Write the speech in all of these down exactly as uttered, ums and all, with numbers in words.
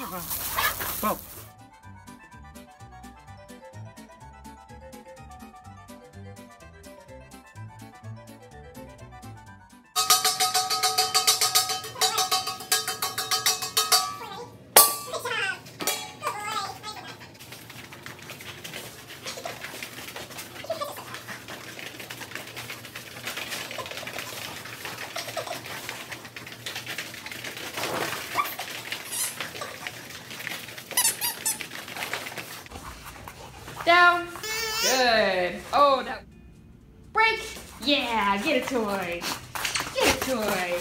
Whoa. Down. Good. Oh, no. Break. Yeah, get a toy. Get a toy.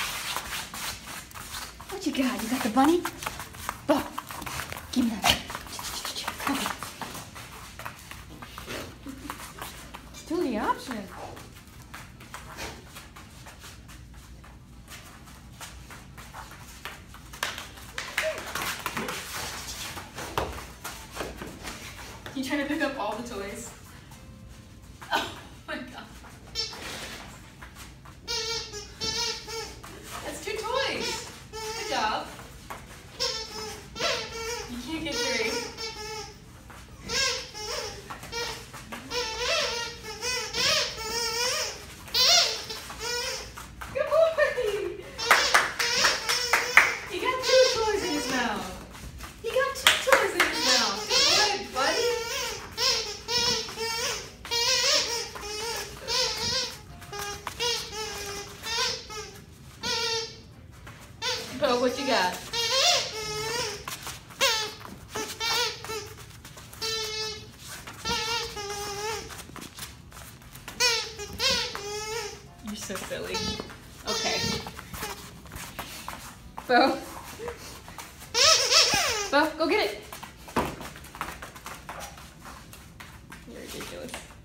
What you got? You got the bunny? Bo, give me that. Okay. Still the option. You trying to pick up all the toys? Oh my god. That's two toys. Good job. You can't get three. Good boy. You got two toys in his mouth. You got two toys in his mouth. Good, buddy. Bo, what you got? You're so silly. Okay. Bo. Bo, go get it. You're ridiculous.